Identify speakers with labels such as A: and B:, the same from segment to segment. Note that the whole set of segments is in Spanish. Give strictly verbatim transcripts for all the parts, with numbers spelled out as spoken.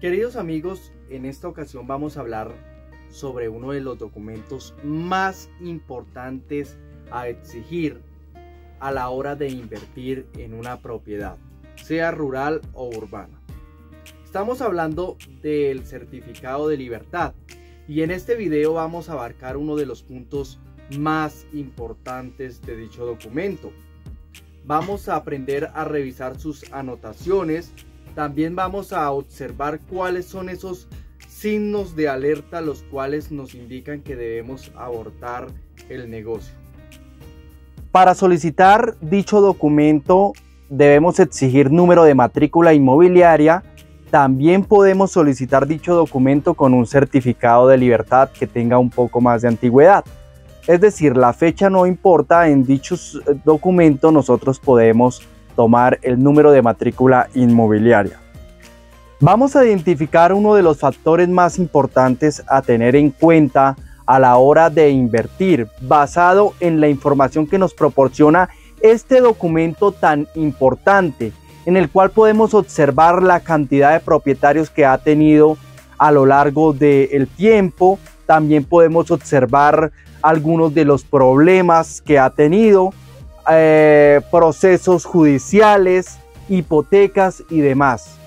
A: Queridos amigos, en esta ocasión vamos a hablar sobre uno de los documentos más importantes a exigir a la hora de invertir en una propiedad, sea rural o urbana. Estamos hablando del certificado de libertad y en este video vamos a abarcar uno de los puntos más importantes de dicho documento. Vamos a aprender a revisar sus anotaciones. También vamos a observar cuáles son esos signos de alerta los cuales nos indican que debemos abortar el negocio. Para solicitar dicho documento debemos exigir número de matrícula inmobiliaria. También podemos solicitar dicho documento con un certificado de libertad que tenga un poco más de antigüedad. Es decir, la fecha no importa, en dichos documentos nosotros podemos tomar el número de matrícula inmobiliaria. Vamos a identificar uno de los factores más importantes a tener en cuenta a la hora de invertir, basado en la información que nos proporciona este documento tan importante, en el cual podemos observar la cantidad de propietarios que ha tenido a lo largo del tiempo. También podemos observar algunos de los problemas que ha tenido, eh, procesos judiciales, hipotecas y demás.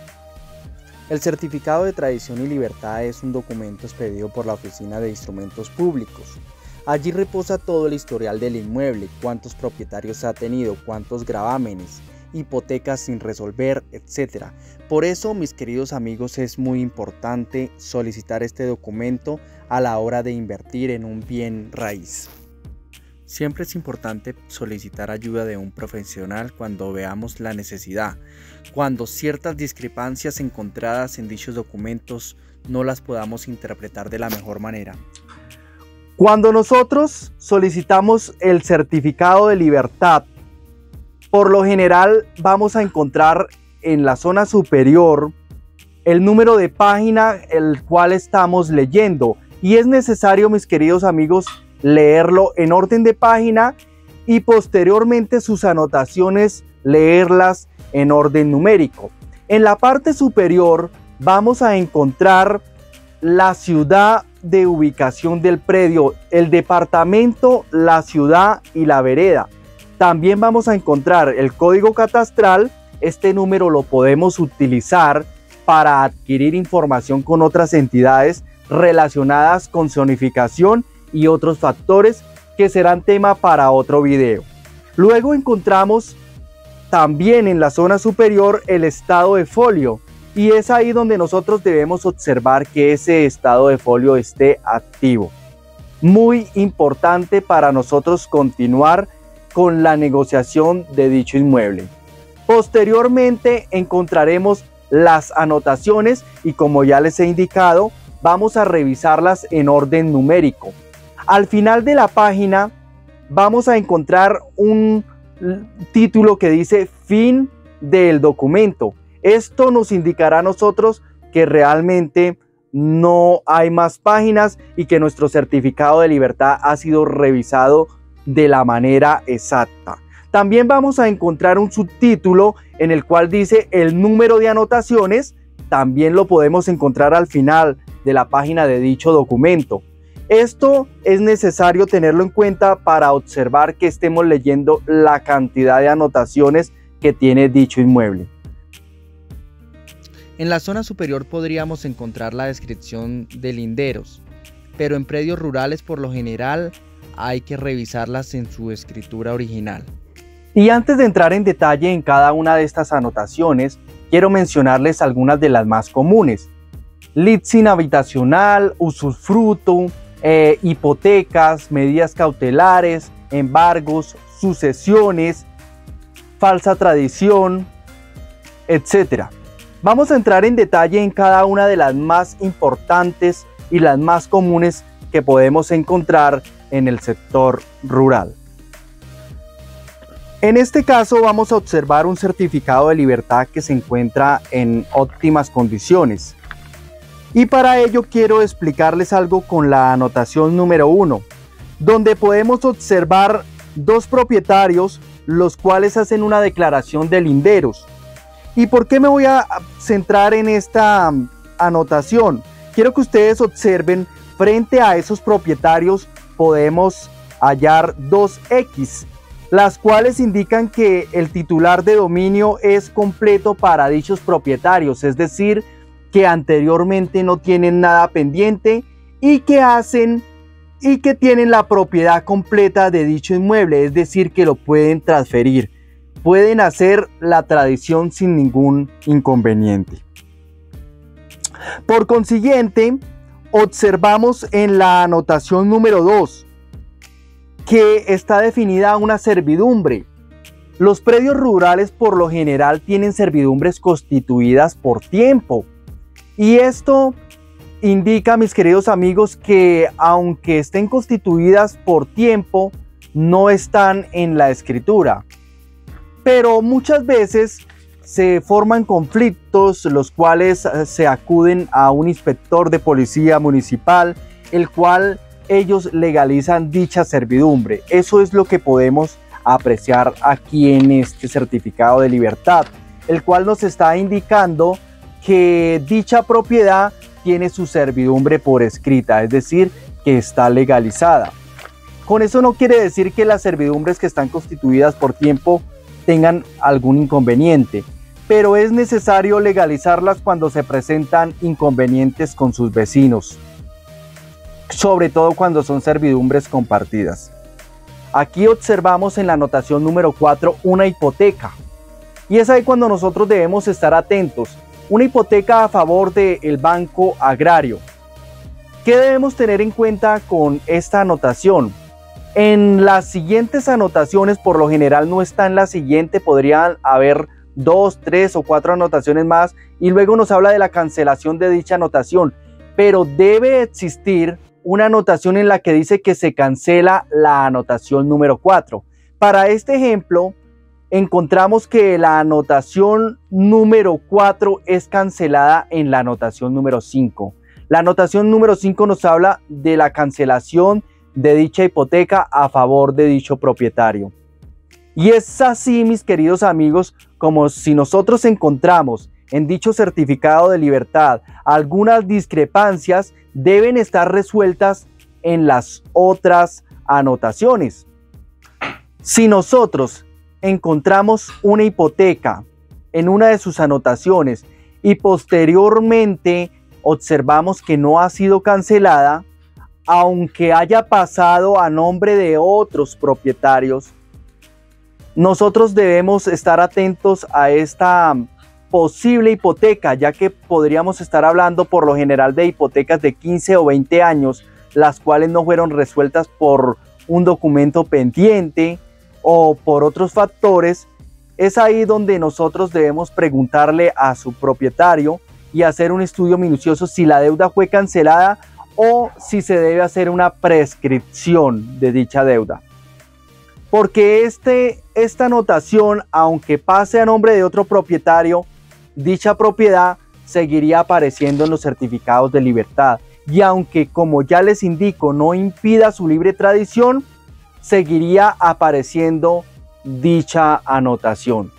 A: El certificado de tradición y libertad es un documento expedido por la Oficina de Instrumentos Públicos. Allí reposa todo el historial del inmueble, cuántos propietarios ha tenido, cuántos gravámenes, hipotecas sin resolver, etcétera. Por eso, mis queridos amigos, es muy importante solicitar este documento a la hora de invertir en un bien raíz. Siempre es importante solicitar ayuda de un profesional cuando veamos la necesidad, cuando ciertas discrepancias encontradas en dichos documentos no las podamos interpretar de la mejor manera. Cuando nosotros solicitamos el certificado de libertad, por lo general vamos a encontrar en la zona superior el número de página el cual estamos leyendo, y es necesario, mis queridos amigos, leerlo en orden de página y posteriormente sus anotaciones leerlas en orden numérico. En la parte superior vamos a encontrar la ciudad de ubicación del predio, el departamento, la ciudad y la vereda. También vamos a encontrar el código catastral. Este número lo podemos utilizar para adquirir información con otras entidades relacionadas con zonificación y otros factores que serán tema para otro video. Luego encontramos también en la zona superior el estado de folio, y es ahí donde nosotros debemos observar que ese estado de folio esté activo. Muy importante para nosotros continuar con la negociación de dicho inmueble. Posteriormente encontraremos las anotaciones y, como ya les he indicado, vamos a revisarlas en orden numérico. Al final de la página vamos a encontrar un título que dice fin del documento. Esto nos indicará a nosotros que realmente no hay más páginas y que nuestro certificado de libertad ha sido revisado de la manera exacta. También vamos a encontrar un subtítulo en el cual dice el número de anotaciones. También lo podemos encontrar al final de la página de dicho documento. Esto es necesario tenerlo en cuenta para observar que estemos leyendo la cantidad de anotaciones que tiene dicho inmueble. En la zona superior podríamos encontrar la descripción de linderos, pero en predios rurales por lo general hay que revisarlas en su escritura original. Y antes de entrar en detalle en cada una de estas anotaciones, quiero mencionarles algunas de las más comunes. Leasing habitacional, usufructo, eh, hipotecas, medidas cautelares, embargos, sucesiones, falsa tradición, etcétera. Vamos a entrar en detalle en cada una de las más importantes y las más comunes que podemos encontrar en el sector rural. En este caso vamos a observar un certificado de libertad que se encuentra en óptimas condiciones. Y para ello quiero explicarles algo con la anotación número uno, donde podemos observar dos propietarios los cuales hacen una declaración de linderos. ¿Y por qué me voy a centrar en esta anotación. Quiero que ustedes observen, frente a esos propietarios podemos hallar dos equis, las cuales indican que el titular de dominio es completo para dichos propietarios, es decir, que anteriormente no tienen nada pendiente y que hacen y que tienen la propiedad completa de dicho inmueble, es decir, que lo pueden transferir, pueden hacer la tradición sin ningún inconveniente. Por consiguiente, observamos en la anotación número dos que está definida una servidumbre. Los predios rurales por lo general tienen servidumbres constituidas por tiempo. Y esto indica, mis queridos amigos, que aunque estén constituidas por tiempo, no están en la escritura. Pero muchas veces se forman conflictos, los cuales se acuden a un inspector de policía municipal, el cual ellos legalizan dicha servidumbre. Eso es lo que podemos apreciar aquí en este certificado de libertad, el cual nos está indicando que dicha propiedad tiene su servidumbre por escrita, es decir, que está legalizada. Con eso no quiere decir que las servidumbres que están constituidas por tiempo tengan algún inconveniente, pero es necesario legalizarlas cuando se presentan inconvenientes con sus vecinos, sobre todo cuando son servidumbres compartidas. Aquí observamos en la anotación número cuatro una hipoteca, y es ahí cuando nosotros debemos estar atentos. Una hipoteca a favor del Banco Agrario. ¿Qué debemos tener en cuenta con esta anotación? En las siguientes anotaciones, por lo general no está en la siguiente, podrían haber dos, tres o cuatro anotaciones más, y luego nos habla de la cancelación de dicha anotación, pero debe existir una anotación en la que dice que se cancela la anotación número cuatro. Para este ejemplo, encontramos que la anotación número cuatro es cancelada en la anotación número cinco. La anotación número cinco nos habla de la cancelación de dicha hipoteca a favor de dicho propietario. Y es así, mis queridos amigos, como si nosotros encontramos en dicho certificado de libertad algunas discrepancias, deben estar resueltas en las otras anotaciones. Si nosotros encontramos una hipoteca en una de sus anotaciones y posteriormente observamos que no ha sido cancelada, aunque haya pasado a nombre de otros propietarios, nosotros debemos estar atentos a esta posible hipoteca, ya que podríamos estar hablando por lo general de hipotecas de quince o veinte años, las cuales no fueron resueltas por un documento pendiente o por otros factores. Es ahí donde nosotros debemos preguntarle a su propietario y hacer un estudio minucioso si la deuda fue cancelada o si se debe hacer una prescripción de dicha deuda. Porque este, esta anotación, aunque pase a nombre de otro propietario, dicha propiedad seguiría apareciendo en los certificados de libertad. Y aunque, como ya les indico, no impida su libre tradición, seguiría apareciendo dicha anotación.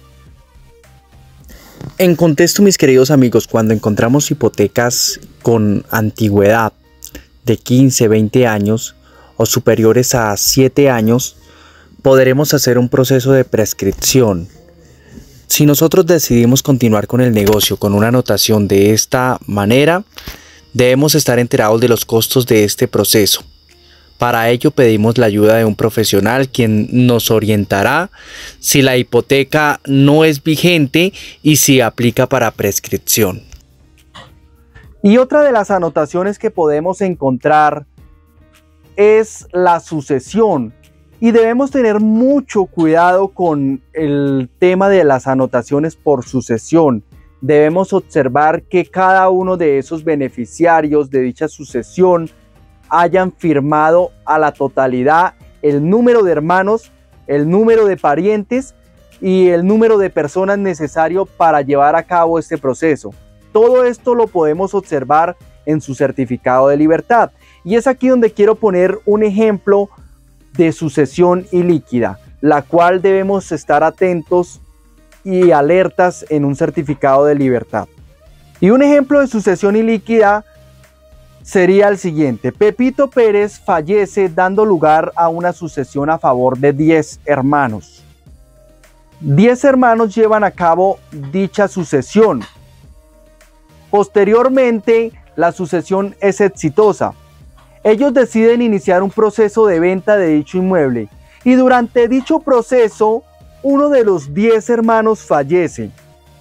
A: En contexto, mis queridos amigos, cuando encontramos hipotecas con antigüedad de quince, veinte años o superiores a siete años, podremos hacer un proceso de prescripción. Si nosotros decidimos continuar con el negocio con una anotación de esta manera, debemos estar enterados de los costos de este proceso. Para ello pedimos la ayuda de un profesional quien nos orientará si la hipoteca no es vigente y si aplica para prescripción. Y otra de las anotaciones que podemos encontrar es la sucesión. Y debemos tener mucho cuidado con el tema de las anotaciones por sucesión. Debemos observar que cada uno de esos beneficiarios de dicha sucesión hayan firmado a la totalidad el número de hermanos, el número de parientes y el número de personas necesario para llevar a cabo este proceso. Todo esto lo podemos observar en su certificado de libertad. Y es aquí donde quiero poner un ejemplo de sucesión ilíquida, la cual debemos estar atentos y alertas en un certificado de libertad. Y un ejemplo de sucesión ilíquida sería el siguiente. Pepito Pérez fallece dando lugar a una sucesión a favor de diez hermanos. diez hermanos llevan a cabo dicha sucesión. Posteriormente, la sucesión es exitosa. Ellos deciden iniciar un proceso de venta de dicho inmueble y durante dicho proceso, uno de los diez hermanos fallece.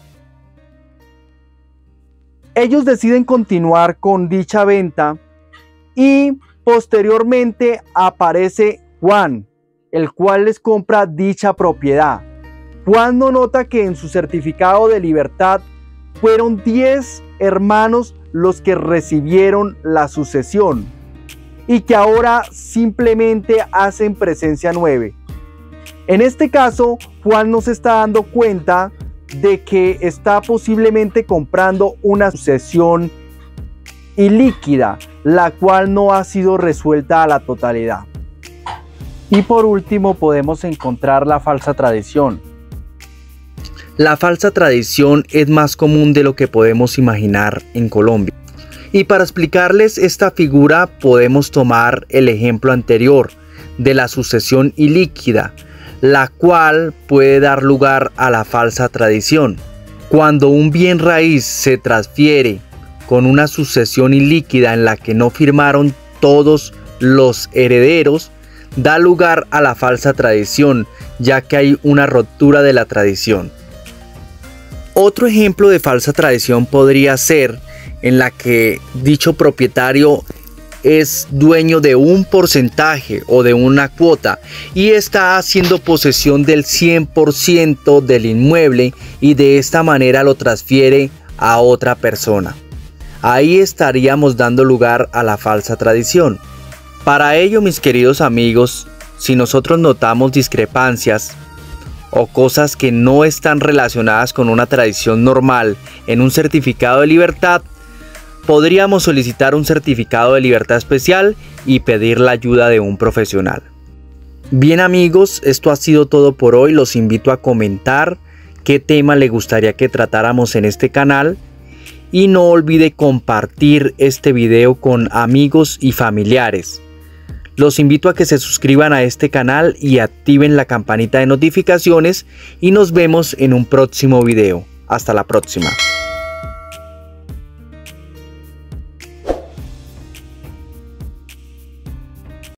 A: Ellos deciden continuar con dicha venta y posteriormente aparece Juan, el cual les compra dicha propiedad. Juan no nota que en su certificado de libertad fueron diez hermanos los que recibieron la sucesión y que ahora simplemente hacen presencia nueve. En este caso, Juan no se está dando cuenta de que está posiblemente comprando una sucesión ilíquida, la cual no ha sido resuelta a la totalidad. Y por último podemos encontrar la falsa tradición. La falsa tradición es más común de lo que podemos imaginar en Colombia. Y para explicarles esta figura podemos tomar el ejemplo anterior de la sucesión ilíquida, la cual puede dar lugar a la falsa tradición. Cuando un bien raíz se transfiere con una sucesión ilíquida en la que no firmaron todos los herederos, da lugar a la falsa tradición, ya que hay una ruptura de la tradición. Otro ejemplo de falsa tradición podría ser en la que dicho propietario es dueño de un porcentaje o de una cuota y está haciendo posesión del cien por ciento del inmueble y de esta manera lo transfiere a otra persona. Ahí estaríamos dando lugar a la falsa tradición. Para ello, mis queridos amigos, si nosotros notamos discrepancias o cosas que no están relacionadas con una tradición normal en un certificado de libertad, podríamos solicitar un certificado de libertad especial y pedir la ayuda de un profesional. Bien amigos, esto ha sido todo por hoy. Los invito a comentar qué tema le gustaría que tratáramos en este canal y no olvide compartir este video con amigos y familiares. Los invito a que se suscriban a este canal y activen la campanita de notificaciones y nos vemos en un próximo video. Hasta la próxima.